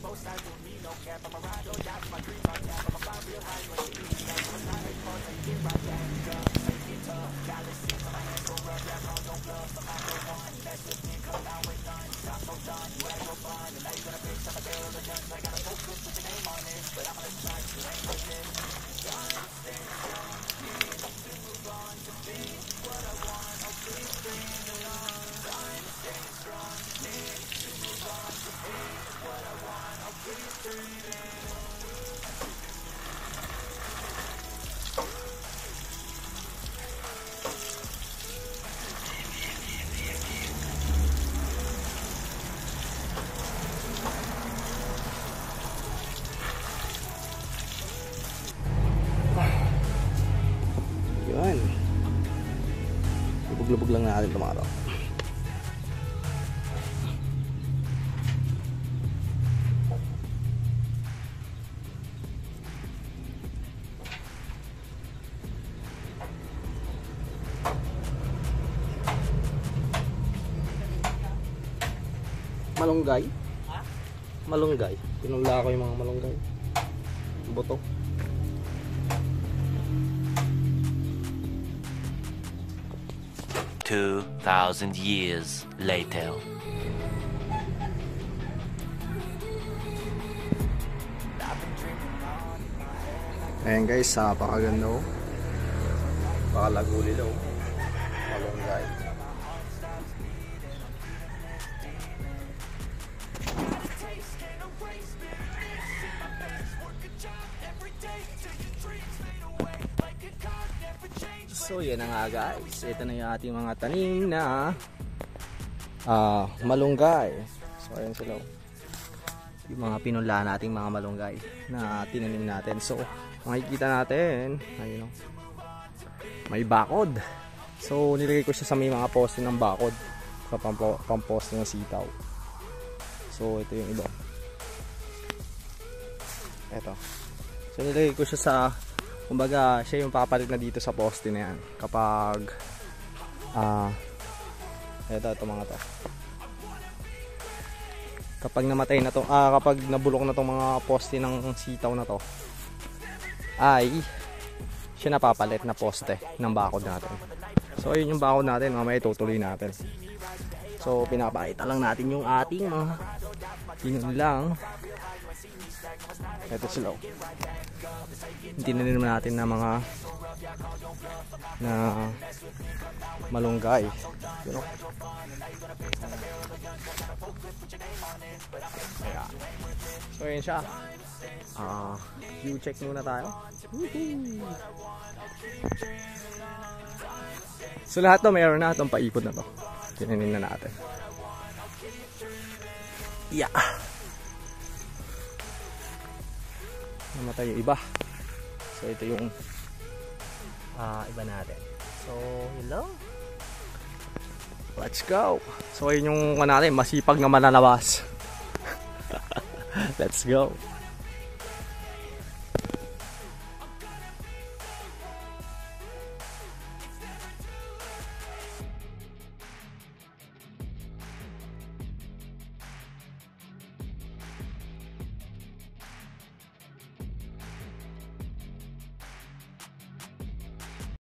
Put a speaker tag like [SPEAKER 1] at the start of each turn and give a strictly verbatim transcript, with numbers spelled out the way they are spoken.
[SPEAKER 1] Yun. Lubog-lubog lang natin tumaraw. Malunggay? Ha? Malunggay. Pinula ko yung mga malunggay. Buto.
[SPEAKER 2] Two thousand years later.
[SPEAKER 1] Ayan guys, napakaganda oh. Pakalaguli daw. Malunggay. So yan na nga guys, ito na yung ating mga tanim na uh, malunggay. So ayan sila, yung mga pinula nating mga malunggay na tinanim natin. So makikita natin, ayun o, may bakod. So nilagay ko siya sa may mga poste ng bakod, sa pamposte ng sitaw. So ito yung iba, ito. So nilagay ko siya sa, kumbaga siya yung papalit na dito sa poste na yan kapag ah uh, eto, ito mga to, kapag namatay na to, ah kapag nabulok na tong mga poste ng sitaw na to, ay siya napapalit na poste ng bakod natin. So ayun yung bakod natin, mamaya itutuloy natin. So pinapakita lang natin yung ating mga pinulang. Ito sila, tinanim natin na mga na malunggay, you know? Ayan. So yun siya, uh, view check muna tayo. So lahat to mayroon na itong paikot na to, tinanim na natin. Yeah, namatay yung iba. So ito yung uh, iba natin. So hello, let's go. So yun yung natin, masipag na mananabas. Let's go.